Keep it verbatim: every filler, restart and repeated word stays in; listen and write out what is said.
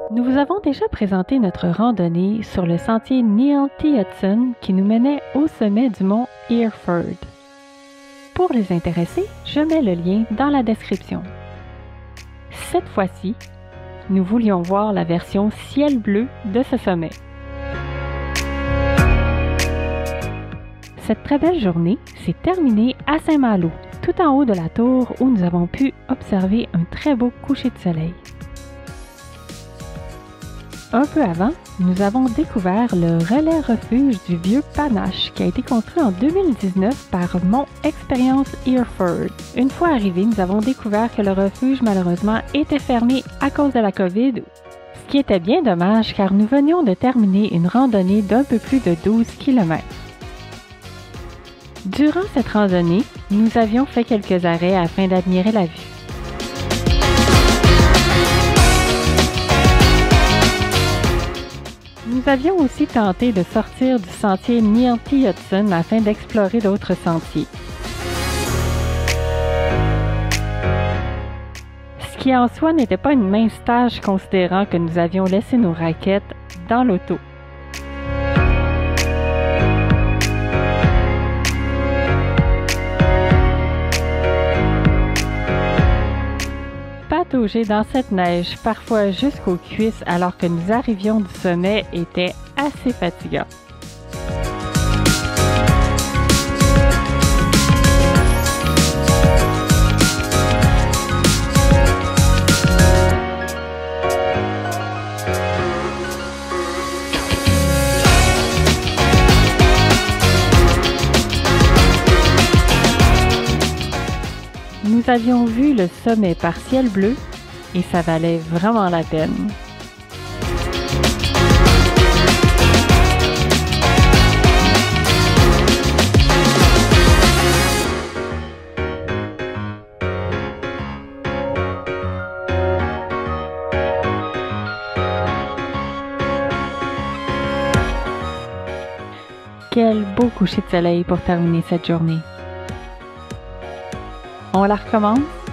Nous vous avons déjà présenté notre randonnée sur le sentier Neil T. Hudson qui nous menait au sommet du mont Hereford. Pour les intéressés, je mets le lien dans la description. Cette fois-ci, nous voulions voir la version ciel bleu de ce sommet. Cette très belle journée s'est terminée à Saint-Malo, tout en haut de la tour où nous avons pu observer un très beau coucher de soleil. Un peu avant, nous avons découvert le relais refuge du vieux Panache qui a été construit en deux mille dix-neuf par Mon Expérience Hereford. Une fois arrivés, nous avons découvert que le refuge malheureusement était fermé à cause de la COVID, ce qui était bien dommage car nous venions de terminer une randonnée d'un peu plus de douze kilomètres. Durant cette randonnée, nous avions fait quelques arrêts afin d'admirer la vue. Nous avions aussi tenté de sortir du sentier Neil T. Hudson afin d'explorer d'autres sentiers. Ce qui en soi n'était pas une mince tâche considérant que nous avions laissé nos raquettes dans l'auto. Patauger dans cette neige, parfois jusqu'aux cuisses alors que nous arrivions du sommet, était assez fatigant. Nous avions vu le sommet par ciel bleu et ça valait vraiment la peine. Quel beau coucher de soleil pour terminer cette journée. On la recommence?